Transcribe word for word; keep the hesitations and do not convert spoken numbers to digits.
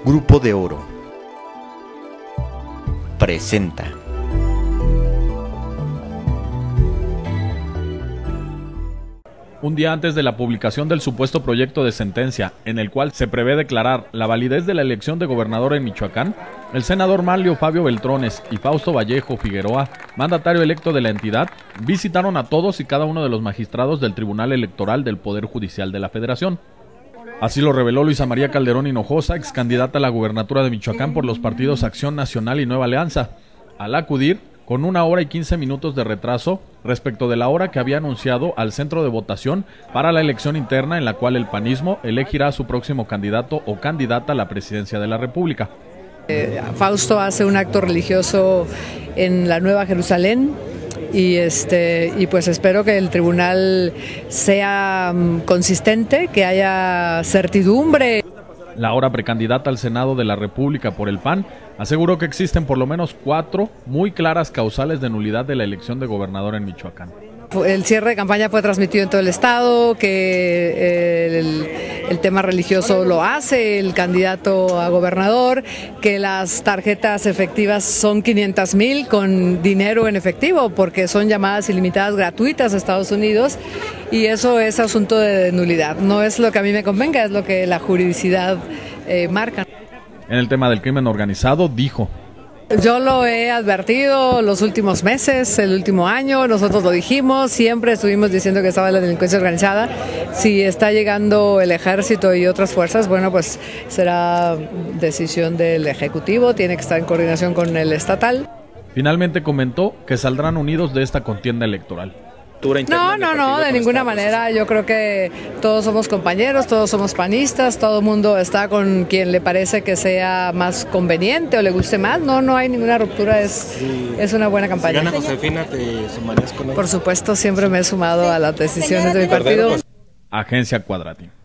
Grupo de Oro presenta. Un día antes de la publicación del supuesto proyecto de sentencia, en el cual se prevé declarar la validez de la elección de gobernador en Michoacán, el senador Manlio Fabio Beltrones y Fausto Vallejo Figueroa, mandatario electo de la entidad, visitaron a todos y cada uno de los magistrados del Tribunal Electoral del Poder Judicial de la Federación. Así lo reveló Luisa María Calderón Hinojosa, ex candidata a la gubernatura de Michoacán por los partidos Acción Nacional y Nueva Alianza, al acudir con una hora y quince minutos de retraso respecto de la hora que había anunciado al centro de votación para la elección interna en la cual el panismo elegirá a su próximo candidato o candidata a la presidencia de la República. Eh, Fausto hace un acto religioso en la Nueva Jerusalén y, este, y pues espero que el tribunal sea um, consistente, que haya certidumbre. La ahora precandidata al Senado de la República por el P A N aseguró que existen por lo menos cuatro muy claras causales de nulidad de la elección de gobernador en Michoacán. El cierre de campaña fue transmitido en todo el estado, que el, el tema religioso lo hace el candidato a gobernador, que las tarjetas efectivas son quinientas mil con dinero en efectivo, porque son llamadas ilimitadas gratuitas a Estados Unidos, y eso es asunto de nulidad. No es lo que a mí me convenga, es lo que la juridicidad eh, marca. En el tema del crimen organizado, dijo: yo lo he advertido los últimos meses, el último año, nosotros lo dijimos, siempre estuvimos diciendo que estaba la delincuencia organizada. Si está llegando el ejército y otras fuerzas, bueno, pues será decisión del Ejecutivo, tiene que estar en coordinación con el estatal. Finalmente comentó que saldrán unidos de esta contienda electoral. No, no, no, de ninguna manera. Yo creo que todos somos compañeros, todos somos panistas, todo el mundo está con quien le parece que sea más conveniente o le guste más. No, no hay ninguna ruptura, es, sí. es una buena campaña. Si gana Josefina, ¿te sumarías con él? Por supuesto, siempre me he sumado a las decisiones de mi partido. Agencia Cuadrati.